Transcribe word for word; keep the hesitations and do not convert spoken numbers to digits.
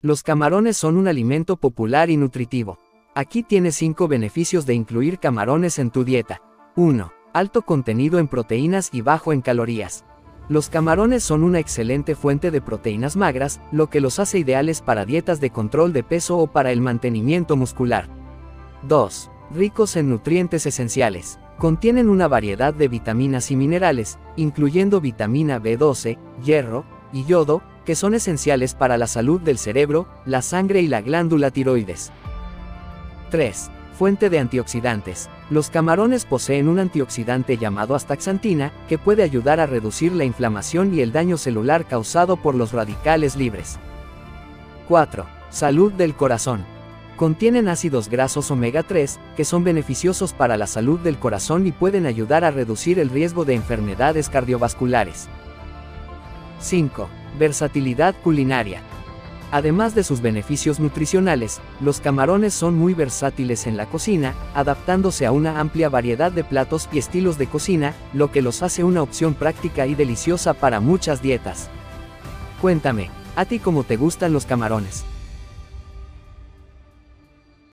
Los camarones son un alimento popular y nutritivo. Aquí tienes cinco beneficios de incluir camarones en tu dieta. uno. Alto contenido en proteínas y bajo en calorías. Los camarones son una excelente fuente de proteínas magras, lo que los hace ideales para dietas de control de peso o para el mantenimiento muscular. dos. Ricos en nutrientes esenciales. Contienen una variedad de vitaminas y minerales, incluyendo vitamina B doce, hierro y yodo, que son esenciales para la salud del cerebro, la sangre y la glándula tiroides. tres. Fuente de antioxidantes. Los camarones poseen un antioxidante llamado astaxantina, que puede ayudar a reducir la inflamación y el daño celular causado por los radicales libres. cuatro. Salud del corazón. Contienen ácidos grasos omega tres, que son beneficiosos para la salud del corazón y pueden ayudar a reducir el riesgo de enfermedades cardiovasculares. cinco. Versatilidad culinaria. Además de sus beneficios nutricionales, los camarones son muy versátiles en la cocina, adaptándose a una amplia variedad de platos y estilos de cocina, lo que los hace una opción práctica y deliciosa para muchas dietas. Cuéntame, ¿a ti cómo te gustan los camarones?